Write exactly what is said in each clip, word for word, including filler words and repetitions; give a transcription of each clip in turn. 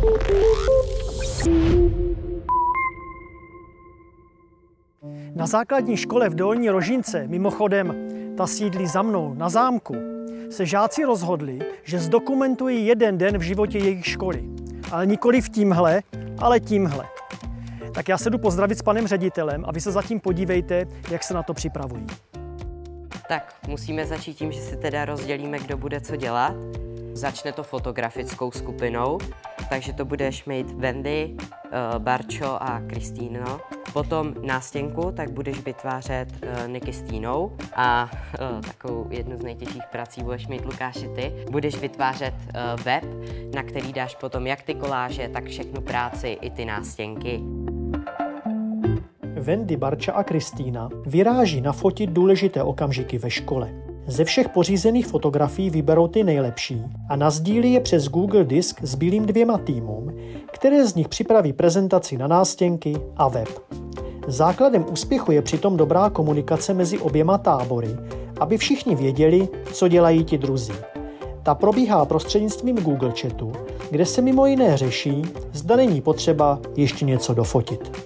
Na základní škole v Dolní Rožínce, mimochodem ta sídlí za mnou na zámku, se žáci rozhodli, že zdokumentují jeden den v životě jejich školy. Ale nikoli v tímhle, ale tímhle. Tak já se jdu pozdravit s panem ředitelem a vy se zatím podívejte, jak se na to připravují. Tak musíme začít tím, že si teda rozdělíme, kdo bude co dělat. Začne to fotografickou skupinou, takže to budeš mít Wendy, Barčo a Kristýno. Potom nástěnku, tak budeš vytvářet Niky s Týnou a takovou jednu z nejtěžších prací budeš mít Lukáši ty. Budeš vytvářet web, na který dáš potom jak ty koláže, tak všechnu práci i ty nástěnky. Wendy, Barča a Kristýna vyráží nafotit důležité okamžiky ve škole. Ze všech pořízených fotografií vyberou ty nejlepší a nasdílí je přes Google Disk s bílým dvěma týmům, které z nich připraví prezentaci na nástěnky a web. Základem úspěchu je přitom dobrá komunikace mezi oběma tábory, aby všichni věděli, co dělají ti druzí. Ta probíhá prostřednictvím Google Chatu, kde se mimo jiné řeší, zda není potřeba ještě něco dofotit.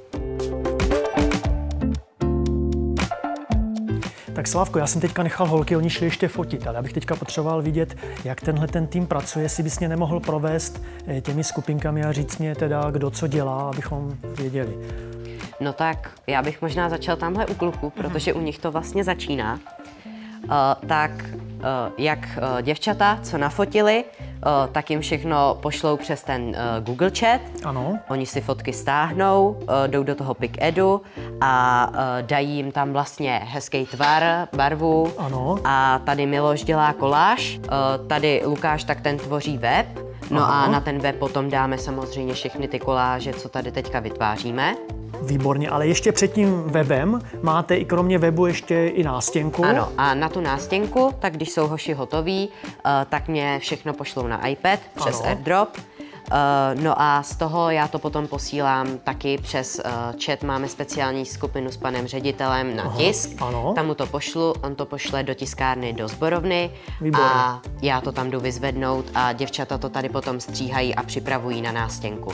Tak Slávko, já jsem teďka nechal holky, oni šli ještě fotit, ale já bych teďka potřeboval vidět, jak tenhle ten tým pracuje, jestli bys mě nemohl provést těmi skupinkami a říct mě teda, kdo co dělá, abychom věděli. No tak já bych možná začal tamhle u kluků, protože u nich to vlastně začíná. Uh, tak uh, jak uh, děvčata, co nafotili, uh, tak jim všechno pošlou přes ten uh, Google Chat. Ano. Oni si fotky stáhnou, uh, jdou do toho PicEdu a uh, dají jim tam vlastně hezký tvar, barvu. Ano. A tady Miloš dělá koláž, uh, tady Lukáš, tak ten tvoří web. No Aha. a na ten web potom dáme samozřejmě všechny ty koláže, co tady teďka vytváříme. Výborně, ale ještě před tím webem máte i kromě webu ještě i nástěnku. Ano, a na tu nástěnku, tak když jsou hoši hotoví, uh, tak mě všechno pošlou na iPad přes ano. AirDrop. Uh, no a z toho já to potom posílám taky přes uh, chat, máme speciální skupinu s panem ředitelem na Aha, tisk. Ano. Tam mu to pošlu, on to pošle do tiskárny do sborovny. Výborně. A já to tam jdu vyzvednout a děvčata to tady potom stříhají a připravují na nástěnku.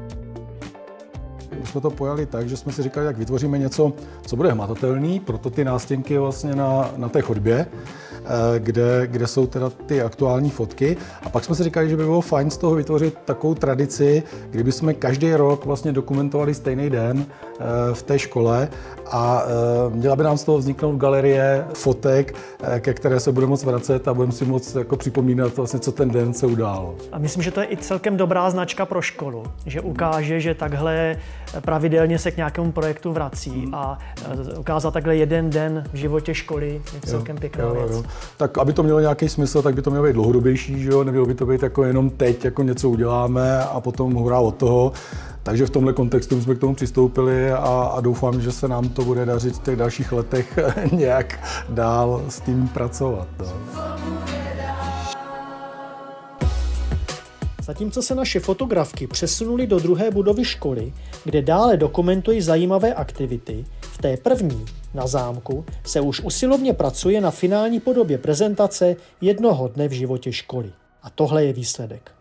My jsme to pojali tak, že jsme si říkali, jak vytvoříme něco, co bude hmatatelný, proto ty nástěnky vlastně na, na té chodbě, kde, kde jsou teda ty aktuální fotky. A pak jsme si říkali, že by bylo fajn z toho vytvořit takovou tradici, kdyby jsme každý rok vlastně dokumentovali stejný den v té škole a měla by nám z toho vzniknout galerie fotek, ke které se budeme moct vracet a budeme si moct jako připomínat vlastně, co ten den se událo. A myslím, že to je i celkem dobrá značka pro školu, že ukáže, že takhle pravidelně se k nějakému projektu vrací a ukázat takhle jeden den v životě školy je celkem pěkná jo, věc. Jo. Tak aby to mělo nějaký smysl, tak by to mělo být dlouhodobější, že jo? Nemělo by to být jako jenom teď, jako něco uděláme a potom hurá od toho. Takže v tomhle kontextu jsme k tomu přistoupili a, a doufám, že se nám to bude dařit v těch dalších letech nějak dál s tím pracovat. No. Zatímco se naše fotografky přesunuly do druhé budovy školy, kde dále dokumentují zajímavé aktivity, v té první, na zámku, se už usilovně pracuje na finální podobě prezentace jednoho dne v životě školy. A tohle je výsledek.